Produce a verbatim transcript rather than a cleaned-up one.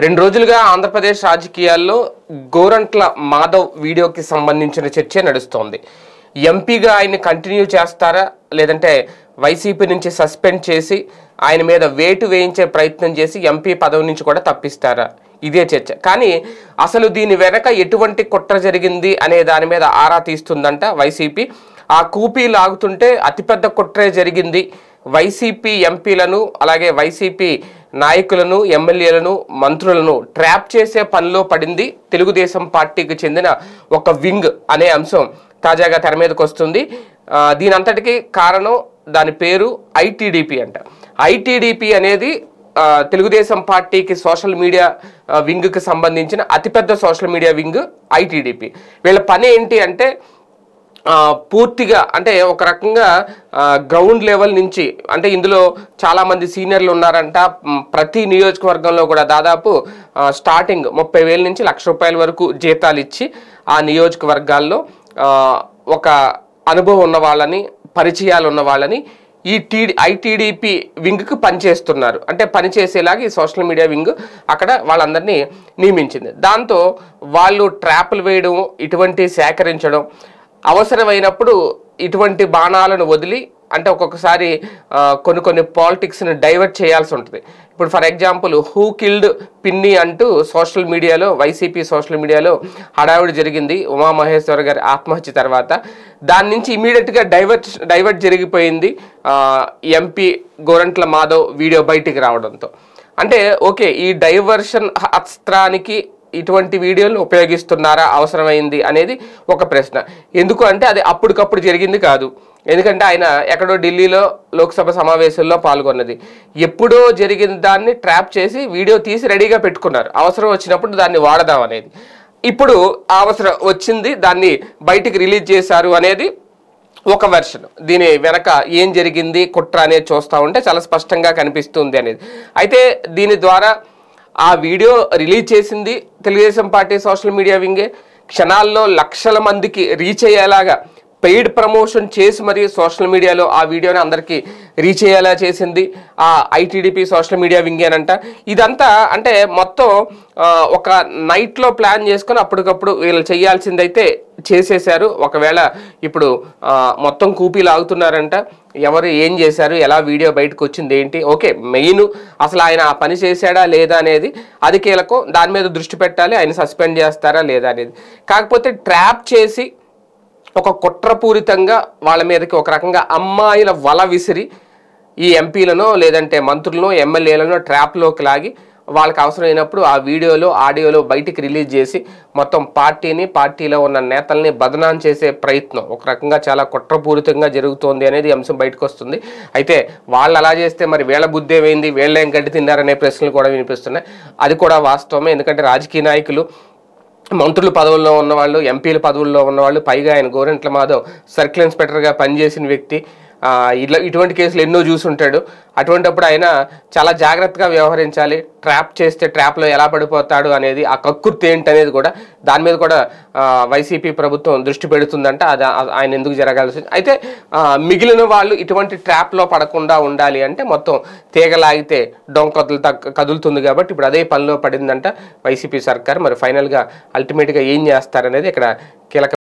రెండు రోజులుగా ఆంధ్రప్రదేశ్ రాజకీయాల్లో గోరంట్ల మాధవ్ వీడియోకి సంబంధించిన చర్చ నడుస్తోంది. ఎంపీగా ఆయన కంటిన్యూ చేస్తారా లేదంటే వైసీపీ నుంచి సస్పెండ్ చేసి ఆయన మీద వేటు వేయించే ప్రయత్నం చేసి ఎంపీ పదవి నుంచి కూడా తప్పిస్తారా, ఇదే చర్చ. కానీ అసలు దీని వెనక ఎటువంటి కుట్ర జరిగింది అనే దాని మీద ఆరా తీస్తుందంట వైసీపీ. ఆ కూపీ లాగుతుంటే అతిపెద్ద కుట్రే జరిగింది, వైసీపీ ఎంపీలను అలాగే వైసీపీ నాయకులను ఎమ్మెల్యేలను మంత్రులను ట్రాప్ చేసే పనిలో పడింది తెలుగుదేశం పార్టీకి చెందిన ఒక వింగ్ అనే అంశం తాజాగా తెర మీదకి వస్తుంది. దీని అంతటికీ కారణం దాని పేరు ఐటీడీపీ అంట. ఐటీడీపీ అనేది తెలుగుదేశం పార్టీకి సోషల్ మీడియా వింగ్కి సంబంధించిన అతిపెద్ద సోషల్ మీడియా వింగ్ ఐటీడీపీ. వీళ్ళ పని ఏంటి అంటే పూర్తిగా అంటే ఒక రకంగా గ్రౌండ్ లెవెల్ నుంచి, అంటే ఇందులో చాలామంది సీనియర్లు ఉన్నారంట. ప్రతి నియోజకవర్గంలో కూడా దాదాపు స్టార్టింగ్ ముప్పై వేల నుంచి లక్ష రూపాయల వరకు జీతాలు ఇచ్చి ఆ నియోజకవర్గాల్లో ఒక అనుభవం ఉన్న వాళ్ళని, పరిచయాలు ఉన్న వాళ్ళని ఈ టీడీ ఐటీడీపీ వింగ్కి పనిచేస్తున్నారు. అంటే పనిచేసేలాగా ఈ సోషల్ మీడియా వింగ్ అక్కడ వాళ్ళందరినీ నియమించింది. దాంతో వాళ్ళు ట్రాప్లు వేయడం, ఇటువంటి సేకరించడం, అవసరమైనప్పుడు ఇటువంటి బాణాలను వదిలి, అంటే ఒక్కొక్కసారి కొన్ని కొన్ని పాలిటిక్స్ని డైవర్ట్ చేయాల్సి ఉంటుంది. ఇప్పుడు ఫర్ ఎగ్జాంపుల్ హూ కిల్డ్ పిన్ని అంటూ సోషల్ మీడియాలో, వైసీపీ సోషల్ మీడియాలో హడావిడి జరిగింది ఉమామహేశ్వర్ గారి ఆత్మహత్య తర్వాత. దాని నుంచి ఇమీడియట్గా డైవర్ట్ డైవర్ట్ జరిగిపోయింది ఎంపీ గోరంట్ల మాధవ్ వీడియో బయటికి రావడంతో. అంటే ఓకే, ఈ డైవర్షన్ అస్త్రానికి ఇటువంటి వీడియోలు ఉపయోగిస్తున్నారా అవసరమైంది అనేది ఒక ప్రశ్న. ఎందుకు అంటే అది అప్పటికప్పుడు జరిగింది కాదు. ఎందుకంటే ఆయన ఎక్కడో ఢిల్లీలో లోక్సభ సమావేశంలో పాల్గొన్నది. ఎప్పుడో జరిగిన దాన్ని ట్రాప్ చేసి వీడియో తీసి రెడీగా పెట్టుకున్నారు, అవసరం వచ్చినప్పుడు దాన్ని వాడదాం అనేది. ఇప్పుడు అవసరం వచ్చింది, దాన్ని బయటికి రిలీజ్ చేశారు అనేది ఒక వెర్షన్. దీని వెనక ఏం జరిగింది కుట్ర అనేది చూస్తూ ఉంటే చాలా స్పష్టంగా కనిపిస్తుంది అనేది. అయితే దీని ద్వారా ఆ వీడియో రిలీజ్ చేసింది తెలుగుదేశం పార్టీ సోషల్ మీడియా వింగే. క్షణాల్లో లక్షల మందికి రీచ్ అయ్యేలాగా పెయిడ్ ప్రమోషన్ చేసి మరి సోషల్ మీడియాలో ఆ వీడియోని అందరికీ రీచ్ అయ్యేలా చేసింది ఆ ఐటీడీపీ సోషల్ మీడియా వింగేనంట. ఇదంతా అంటే మొత్తం ఒక నైట్లో ప్లాన్ చేసుకొని అప్పటికప్పుడు వీళ్ళు చేయాల్సిందైతే చేసేశారు. ఒకవేళ ఇప్పుడు మొత్తం కూపీలు ఆగుతున్నారంట, ఎవరు ఏం చేశారు, ఎలా వీడియో బయటకు వచ్చింది ఏంటి, ఓకే మెయిన్ అసలు ఆయన ఆ పని చేశాడా లేదా అనేది అది కీలకం. దాని మీద దృష్టి పెట్టాలి, ఆయన సస్పెండ్ చేస్తారా లేదా అనేది. కాకపోతే ట్రాప్ చేసి ఒక కుట్రపూరితంగా వాళ్ళ మీదకి ఒక రకంగా అమ్మాయిల వల విసిరి ఈ ఎంపీలను లేదంటే మంత్రులను ఎమ్మెల్యేలను ట్రాప్లోకి లాగి వాళ్ళకి అవసరమైనప్పుడు ఆ వీడియోలో ఆడియోలో బయటికి రిలీజ్ చేసి మొత్తం పార్టీని, పార్టీలో ఉన్న నేతల్ని బదనాం చేసే ప్రయత్నం ఒక రకంగా చాలా కుట్రపూరితంగా జరుగుతోంది అనేది అంశం బయటకు వస్తుంది. అయితే వాళ్ళు అలా చేస్తే మరి వీళ్ళ బుద్ధి ఏమైంది, వీళ్ళేం గడ్డి తిన్నారనే ప్రశ్నలు కూడా వినిపిస్తున్నాయి. అది కూడా వాస్తవమే. ఎందుకంటే రాజకీయ నాయకులు, మంత్రుల పదవుల్లో ఉన్నవాళ్ళు, ఎంపీల పదవుల్లో ఉన్నవాళ్ళు, పైగా ఆయన గోరంట్ల మాధవ్ సర్కిల్ ఇన్స్పెక్టర్గా పనిచేసిన వ్యక్తి, ఇట్లా ఇటువంటి కేసులు ఎన్నో చూసుంటాడు. అటువంటిప్పుడు ఆయన చాలా జాగ్రత్తగా వ్యవహరించాలి. ట్రాప్ చేస్తే ట్రాప్లో ఎలా పడిపోతాడు అనేది, ఆ కక్కుర్తి ఏంటి అనేది కూడా దాని మీద కూడా వైసీపీ ప్రభుత్వం దృష్టి పెడుతుందంట. అది ఆయన ఎందుకు జరగాల్సి. అయితే మిగిలిన వాళ్ళు ఇటువంటి ట్రాప్లో పడకుండా ఉండాలి అంటే మొత్తం తీగలాగితే డొంక కదులుతా కదులుతుంది కాబట్టి ఇప్పుడు అదే పనిలో పడిందంట వైసీపీ సర్కార్. మరి ఫైనల్గా అల్టిమేట్గా ఏం చేస్తారనేది ఇక్కడ కీలక.